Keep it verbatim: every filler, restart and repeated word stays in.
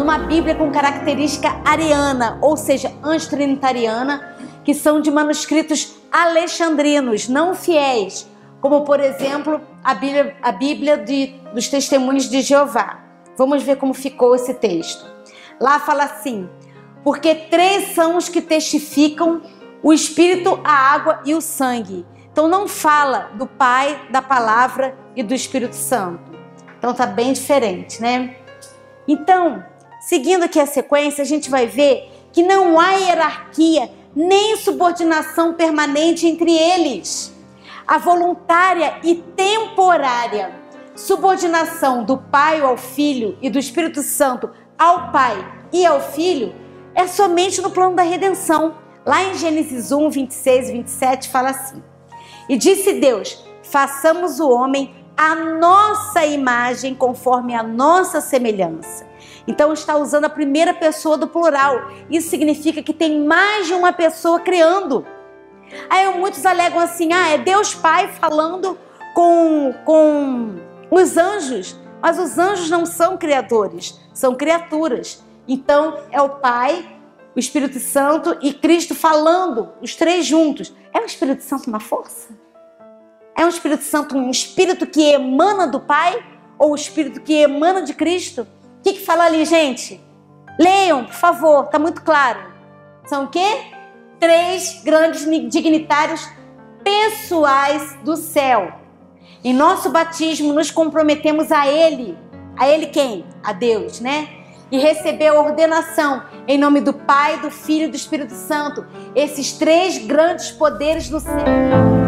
numa Bíblia com característica ariana, ou seja, antitrinitariana, que são de manuscritos alexandrinos, não fiéis, como por exemplo a Bíblia, a Bíblia de, dos Testemunhos de Jeová. Vamos ver como ficou esse texto. Lá fala assim: porque três são os que testificam, o Espírito, a água e o sangue. Então não fala do Pai, da Palavra e do Espírito Santo. Então tá bem diferente, né? Então, seguindo aqui a sequência, a gente vai ver que não há hierarquia nem subordinação permanente entre eles. A voluntária e temporária subordinação do Pai ao Filho e do Espírito Santo ao Pai e ao Filho é somente no plano da redenção. Lá em Gênesis um, vinte e seis e vinte e sete fala assim: e disse Deus, façamos o homem à nossa imagem, conforme a nossa semelhança. Então está usando a primeira pessoa do plural. Isso significa que tem mais de uma pessoa criando. Aí muitos alegam assim: ah, é Deus Pai falando com, com os anjos. Mas os anjos não são criadores, são criaturas. Então é o Pai, o Espírito Santo e Cristo falando, os três juntos. É o Espírito Santo uma força? É um Espírito Santo um Espírito que emana do Pai? Ou o Espírito que emana de Cristo? O que que fala ali, gente? Leiam, por favor, está muito claro. São o quê? Três grandes dignitários pessoais do céu. Em nosso batismo nos comprometemos a Ele. A Ele quem? A Deus, né? E recebeu a ordenação em nome do Pai, do Filho e do Espírito Santo. Esses três grandes poderes do céu.